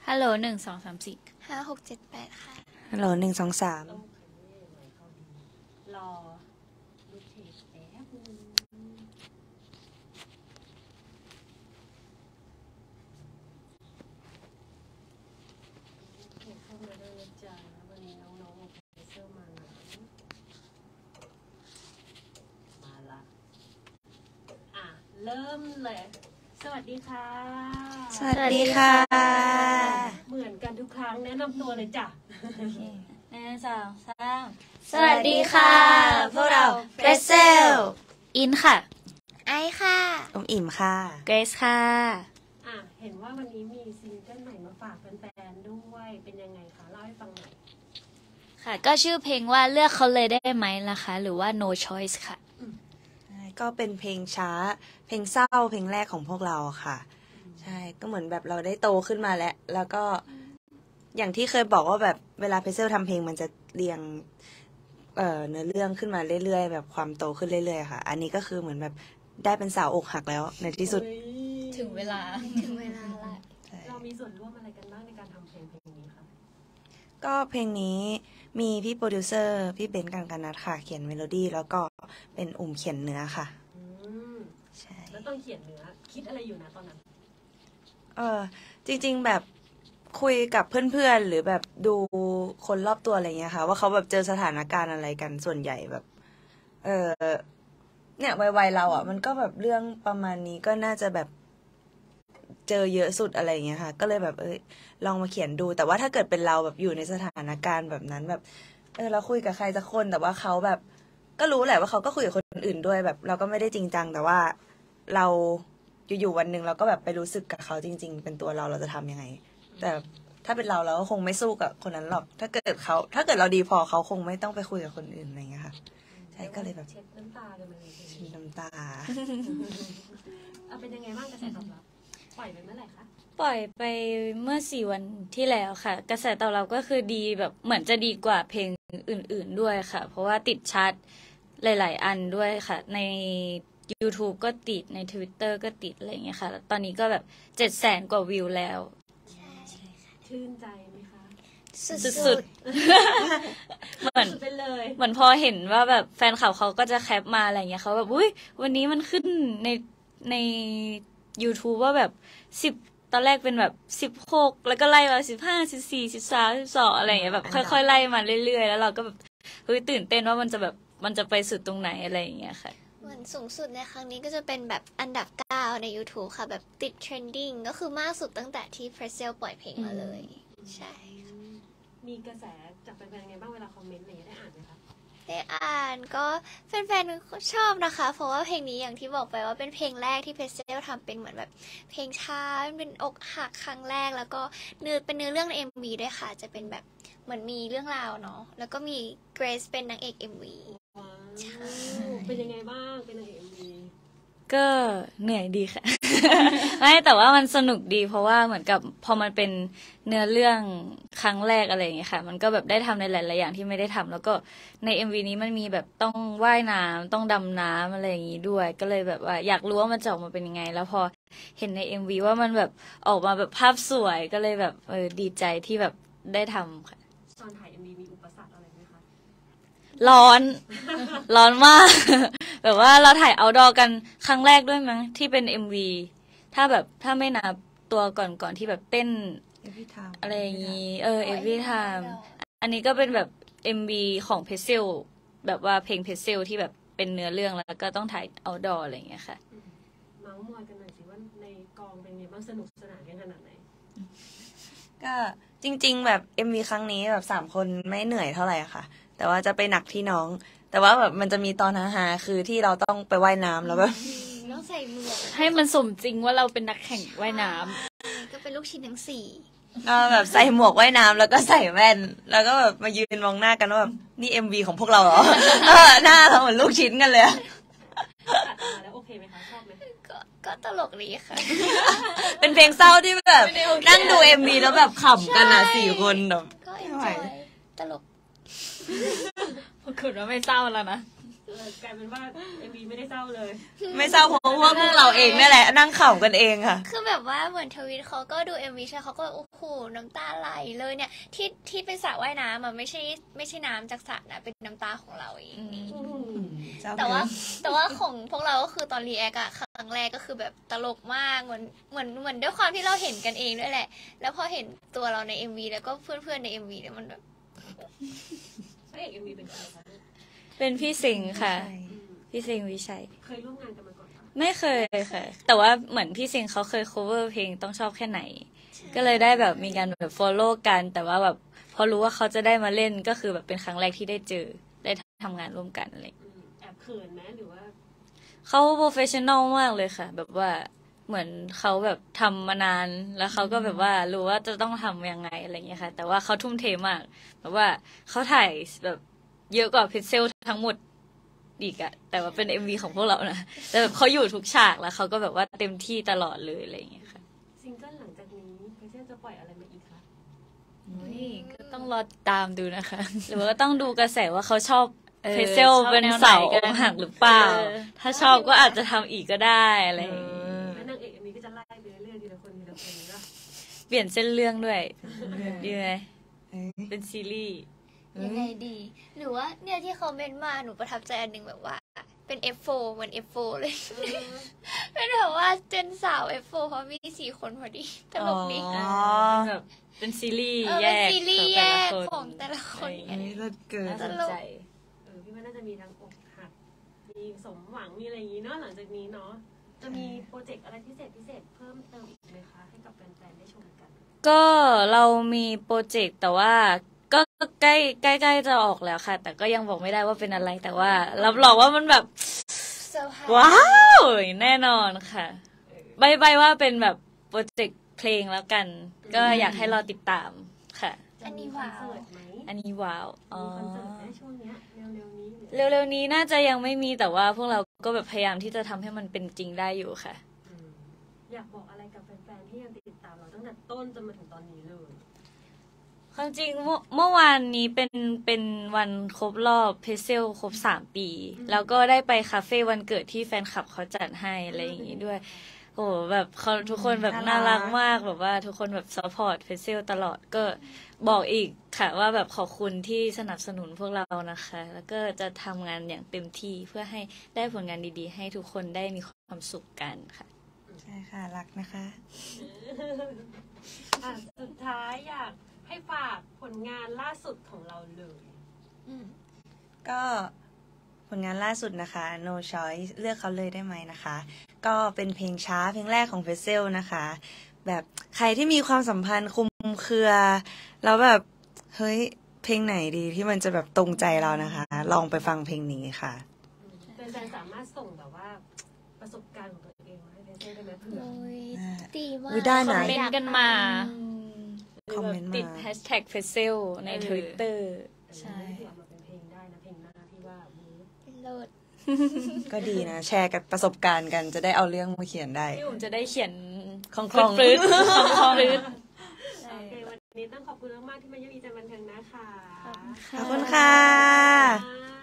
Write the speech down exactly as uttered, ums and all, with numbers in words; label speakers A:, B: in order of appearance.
A: ฮัลโหลหนึ่งสองสามสี่
B: ห้าหกเจ็ดแปดค่ะ
C: ฮัลโหลหนึ่งสองสาม
D: รอดูเทปแป๊บนึงเข้ามาด้วยนะจ๊ะวันนี้น้องๆโอเคเซอร์มานะมาละอ่ะเริ่มเลยสวัสดีค่ะ
C: สวัสดีค่ะ
D: เหมือนกันทุกครั้งแนะนำตัวเลยจ้ะ
A: หนึ่งสองสาม
B: สวัสดีค่ะพวกเรา
C: Pretzel
A: อินค่ะ
B: ไอค่ะ
C: อมอิ่มค่ะ
A: เกรซค่ะ
D: อ่ะเห็นว่าวันนี้มีซิงเกิลใหม่มาฝากแฟนๆด้วยเป็นยังไงคะเล่าให้ฟังหน่อย
A: ค่ะก็ชื่อเพลงว่าเลือกเขาเลยได้ไหมล่ะคะหรือว่า no choice ค่ะ
C: ก็เป็นเพลงช้าเพลงเศร้าเพลงแรกของพวกเราค่ะใช่ก็เหมือนแบบเราได้โตขึ้นมาแล้วแล้วก็อย่างที่เคยบอกว่าแบบเวลาเพเซลทำเพลงมันจะเรียงเอ่อเนื้อเรื่องขึ้นมาเรื่อยๆแบบความโตขึ้นเรื่อยๆค่ะอันนี้ก็คือเหมือนแบบได้เป็นสาวอกหักแล้วในที่สุด
A: ถึงเวลา
B: ถึงเวลาละ
D: เรามีส่วนร่วมอะไรกันบ้างในการทำเพลงเพลงนี้คะ
C: ก็เพลงนี้มีพี่โปรดิวเซอร์พี่เบนซ์กันกันนัทค่ะเขียนเมโลดี้แล้วก็เป็นอุ่มเขียนเนื้อค่ะ
D: ใช่แล้วต้องเขียนเนื้อคิดอะไรอยู่นะตอนนั้น
C: เออจริงๆแบบคุยกับเพื่อนๆหรือแบบดูคนรอบตัวอะไรเงี้ยค่ะว่าเขาแบบเจอสถานการณ์อะไรกันส่วนใหญ่แบบเออเนี่ยวัยๆเราอ่ะมันก็แบบเรื่องประมาณนี้ก็น่าจะแบบเจอเยอะสุดอะไรเงี้ยค่ะก็เลยแบบเอ้ยลองมาเขียนดูแต่ว่าถ้าเกิดเป็นเราแบบอยู่ในสถานการณ์แบบนั้นแบบเออเราคุยกับใครสักคนแต่ว่าเขาแบบก็รู้แหละว่าเขาก็คุยกับคนอื่นด้วยแบบเราก็ไม่ได้จริงจังแต่ว่าเราอยู่ๆวันหนึ่งเราก็แบบไปรู้สึกกับเขาจริงๆเป็นตัวเราเราจะทำยังไงแต่ถ้าเป็นเราเราก็คงไม่สู้กับคนนั้นหรอกถ้าเกิดเขาถ้าเกิดเราดีพอเขาคงไม่ต้องไปคุยกับคนอื่นอะไรเงี้ยค่ะใช่ก็เลยแบบ
D: เช็ดน้ำตากันมาเลย
C: เช็ดน้ำตา
D: เอาเป็นยังไงบ้างกระแสตอบรับปล่อยไปเมื่อไหร่คะ
A: ปล่อยไปเมื่อสี่วันที่แล้วค่ะกระแสตอบรับก็คือดีแบบเหมือนจะดีกว่าเพลงอื่นๆด้วยค่ะเพราะว่าติดชาร์ตหลายๆอันด้วยค่ะใน YouTube ก็ติดใน Twitter ก็ติดอะไรอย่างเงี้ยค่ะตอนนี้ก็แบบเจ็ดแสนกว่าวิวแล้ว
D: ชื่นใจไหมคะ
A: สุดๆเหมือน
D: ไปเลย
A: เหมือนพอเห็นว่าแบบแฟนคลับเขาก็จะแคปมาอะไรเงี้ยเขาแบบอุ้ยวันนี้มันขึ้นในใน YouTube ว่าแบบสิบตอนแรกเป็นแบบสิบหกแล้วก็ไล่มาสิบห้าสิบสี่สิบสามสิบสองอะไรเงี้ยแบบค่อยๆไล่มาเรื่อยๆแล้วเราก็แบบเฮ้ยตื่นเต้นว่ามันจะแบบมันจะไปสุดตรงไหนอะไรอย่างเงี้ยค่ะ
B: เหมือนสูงสุดในครั้งนี้ก็จะเป็นแบบอันดับเก้าใน YouTube ค่ะแบบติดเทรนดิ้งก็คือมากสุดตั้งแต่ที่ Pretzel ปล่อยเพลงมาเลยใช่
D: มีกระแสจากแฟนๆไงบ้างเวลาคอมเมนต์อะไรได้อ่านไหมคะ
B: ได้อ่านก็แฟนๆชอบนะคะเพราะว่าเพลงนี้อย่างที่บอกไปว่าเป็นเพลงแรกที่เพเซลทำเป็นเหมือนแบบเพลงช้าเป็นอกหักครั้งแรกแล้วก็เนื้อเป็นเนื้อเรื่องใน เอ็ม วี ด้วยค่ะจะเป็นแบบเหมือนมีเรื่องราวเนาะแล้วก็มีเกรซเป็นนางเอก เอ็ม วี
D: เป็นยังไงบ้างเป็นนางเอก เอ็ม วี
A: ก็เหนื่อยดีค่ะ ไม่แต่ว่ามันสนุกดีเพราะว่าเหมือนกับพอมันเป็นเนื้อเรื่องครั้งแรกอะไรอย่างเงี้ยค่ะมันก็แบบได้ทำในหลายๆอย่างที่ไม่ได้ทำแล้วก็ใน เอ็ม วี นี้มันมีแบบต้องว่ายน้ำต้องดำน้ำอะไรอย่างงี้ด้วยก็เลยแบบว่าอยากรู้ว่ามันจะออกมาเป็นยังไงแล้วพอเห็นใน เอ็ม วี ว่ามันแบบออกมาแบบภาพสวยก็เลยแบบเออดีใจที่แบบได้ทำค่ะ
D: ตอนถ่าย เอ็ม วี มีอุปสรรคอะไรไหมคะ
A: ร้อน ร้อนมาก แบบว่าเราถ่ายเอาท์ดอร์กันครั้งแรกด้วยมั้งที่เป็น เอ็ม วี ถ้าแบบถ้าไม่นับตัวก่อนก่อนที่แบบเต้น
C: Every Time
A: อะไรอย่างงี้เออ Every Time อันนี้ก็เป็นแบบ เอ็ม วี ของเพเซลแบบว่าเพลงเพเซลที่แบบเป็นเนื้อเรื่องแล้วก็ต้องถ่ายเอาท์ดอร์อะไรอย่างเงี้ยค่ะ
D: เมาส์มอยกันหน่อยสิว่าในกองเป็นไงบ้างสนุกสนานกันขนาดไหน
C: ก็จริงๆแบบ เอ็ม วี ครั้งนี้แบบสามคนไม่เหนื่อยเท่าไหร่ค่ะแต่ว่าจะไปหนักที่น้องแต่ว่าแบบมันจะมีตอนฮาๆคือที่เราต้องไปว่ายน้ำแล้วแบบ
B: ต้องใส่หมวก
A: ให้มันสมจริงว่าเราเป็นนักแข่งว่ายน้
B: ำก็เป็นลูกชิ้นทั้งสี่
C: ก็แบบใส่หมวกว่ายน้ำแล้วก็ใส่แว่นแล้วก็แบบมายืนมองหน้ากันว่าแบบนี่ เอ็ม วี ของพวกเราเหรอ หน้าเราเหมือนลูกชิ้นกันเลย
D: แล้วโอเคไหมคะชอบไหม
B: ก็ก็ตลกดีค่ะ
C: เป็นเพลงเศร้าที่แบบนั่งดู เอ็ม วี แล้วแบบขำกันอ่ะสี่คนแบบ
B: ก็เอ็นจอยตลก
A: พอคุณว่าไม่เศร้าแล้วนะ
D: เออกลายเป็นว่าเอ็มวีไม่ได้เศร้าเลย
C: ไม่เศร้าเพราะว่าพวกเราเองนี่แหละนั่งขำกันเองค่ะ
B: คือแบบว่าเหมือนทวิตเขาก็ดู เอ็ม วี ใช่เขาก็โอ้โหน้ำตาไหลเลยเนี่ยที่ที่เป็นสระว่ายน้ำอ่ะไม่ใช่ไม่ใช่น้ำจากสระนะเป็นน้ำตาของเราเองนี่แต่ว่าแต่ว่าของพวกเราก็คือตอนรีแอคอะครั้งแรกก็คือแบบตลกมากเหมือนเหมือนเหมือนด้วยความที่เราเห็นกันเองด้วยแหละ แล้วพอเห็นตัวเราใน เอ็ม วี แล้วก็เพื่อนๆใน เอ็ม วี เนี่ยมันแบบ
D: พระเอกเอ็มวีเป็นใครคะ
A: เป็นพี่สิงห์ค่ะ พี่สิงห์วิชัย
D: เคยร่วมงานกันมาก่อนปะ
A: ไม่เคยค่ะ แต่ว่าเหมือนพี่สิงห์เขาเคย cover เพลงต้องชอบแค่ไหน ก็เลยได้แบบมีการแบบ follow กัน แต่ว่าแบบพอรู้ว่าเขาจะได้มาเล่นก็คือแบบเป็นครั้งแรกที่ได้เจอได้ทำงานร่วมกันอะไร
D: อืมแอบเขินไหมหรือว่า
A: เขา professional มากเลยค่ะ แบบว่าเหมือนเขาแบบทำมานานแล้วเขาก็แบบว่ารู้ว่าจะต้องทำยังไงอะไรเงี้ยค่ะ แต่ว่าเขาทุ่มเทมากแบบว่าเขาถ่ายแบบเยอะกว่าพิกเซลทั้งหมดอีกอะแต่ว่าเป็น เอ็ม วี ของพวกเรานะแต่แบบเขาอยู่ทุกฉากแล้วเขาก็แบบว่าเต็มที่ตลอดเลยอะไรเงี้ยค่ะ
D: ซิงเกิลหลังจากนี้เพเซนจะปล่อยอะไรมาอีกคะ
A: นี่ก็ต้องรอตามดูนะคะ หรือว่าต้องดูกระแสว่าเขาชอบ
C: เออ
A: เพเซล
C: ชอบ
A: เป็น
C: แนวไหน
A: เสา
C: กัน
A: อกหักหรือเปล่า
C: เออ
A: ถ้าชอบก็อาจจะทำอีกก็ได้อะไรอย่างงี้
D: แล้วนางเอกเอ็มวีก็จะไล่ไปเรื่อยๆทีละคนทีละคนก็
A: เปลี่ยนเส้นเรื่องด้วยดีไหม
C: เอ้ย
A: เป็นซีรีส์
B: ยังไงดี หรือว่าเนี่ยที่เขาเมนมาหนูประทับใจอันหนึ่งแบบว่า เป็น เอฟ โฟร์ เหมือน เอฟ โฟร์ เลย เป็นแบบว่าเจนสาว เอฟ โฟร์ เพราะมีสี่คนพอดีตลกดี
C: อ๋อ
A: เป็นแบบเป็นซีรีส์
B: เออ
A: แย
B: เป็น
A: ก
B: ซีรีส์แยก
A: ข
B: ข
A: อ
B: อง ง
A: แต่
B: แต่
A: ละ
B: ละ
A: ค
B: คน น
C: อันนี้เลิศเกิน
A: น่าสนใจ
D: เออพี่ว่าน่าจะมีทั้งอกหักมีสมหวังมีอะไรอย่างนี้เนาะหลังจากนี้เนาะจะมีโปรเจกต์อะไรพิเศษพิเศษเพิ่มเติมอีกไหมคะให้กับแฟนๆได้ชมกัน
A: ก็เรามีโปรเจกต์แต่ว่าก็ใกล้ใกล้ใกล้จะออกแล้วค่ะ แต่ก็ยังบอกไม่ได้ว่าเป็นอะไรแต่ว่ารับรองว่ามันแบบ
B: เซอร์ไพรส์
A: ว้าวแน่นอนค่ะใบใบว่าเป็นแบบโปรเจกต์เพลงแล้วกัน ก็อยากให้รอติดตามค่ะ
B: อันนี้ว้าว
D: จะมีคอนเสิร์ตไหม
A: อันนี้ว้าวอ๋อ
D: มีคอนเสิร์ตไหมช่วงเนี้ยเร็วๆนี้หรือ
A: เร็วๆนี้น่าจะยังไม่มีแต่ว่าพวกเราก็แบบพยายามที่จะทำให้มันเป็นจริงได้อยู่ค่ะ
D: อืมอยากบอกอะไรกับแฟนๆที่ยังติดตามเราตั้งแต่ต้นจนมาถึงตอนนี้เลย
A: ความจริงเมื่อเมื่อวานนี้เป็นเป็นวันครบรอบเพเซลครบสามปี แล้วก็ได้ไปคาเฟ่วันเกิดที่แฟนคลับเขาจัดให้อะไรอย่างงี้ด้วย โอ้แบบเขาทุกคนแบบน่ารักมากแบบว่าทุกคนแบบซัพพอร์ตเพเซลตลอดก็บอกอีกค่ะว่าแบบขอบคุณที่สนับสนุนพวกเรานะคะ แล้วก็จะทำงานอย่างเต็มที่เพื่อให้ได้ผลงานดีๆ ให้ทุกคนได้มีความสุขกันค่ะ
C: ใช่ค่ะรักนะคะ
D: อ่ะสุดท้ายอยากให้ฝากผลงานล่าสุดของเราเลย
B: อืม
C: ก็ผลงานล่าสุดนะคะ No Choice เลือกเขาเลยได้ไหมนะคะ ก็เป็นเพลงช้าเพลงแรกของเฟเซลนะคะ แบบใครที่มีความสัมพันธ์คลุมเครือ แล้วแบบเฮ้ยเพลงไหนดีที่มันจะแบบตรงใจเรานะคะ ลองไปฟังเพลงนี้ค่ะ
D: แฟนๆสามารถส่งแบบว่าประสบการณ์ของตัวเองมาให้เพเซ่ได้ไหมเผื่อ
B: โอ้ยดีมาก
C: อุ๊ยได้
A: คอ
C: นะ
A: มเมนต์กันมา
B: อืม
A: หรือ
C: คอม
A: แบ
C: เม
A: บ
C: นต์มา
A: ติดแฮชแท็กเฟเซลใน Twitter ใช่
D: เผื่อมาเป็นเพลงได้นะเพลงหน้าที่ว่าบู๊
B: เป็นเลิศ
C: ก็ดีนะ แชร์กับประสบการณ์กันจะได้เอาเรื่องมาเขียนได้
A: พี่อุ่มจะได้เขียน
C: คล่องๆ
A: ปลื้ดๆคล่องๆปลื้ด
D: โอเควันนี้ต้องขอบคุณมากๆที่มาเยี่ยมอีจันบันเทิงนะคะ
C: ขอบคุณค่ะ
D: ค่ะ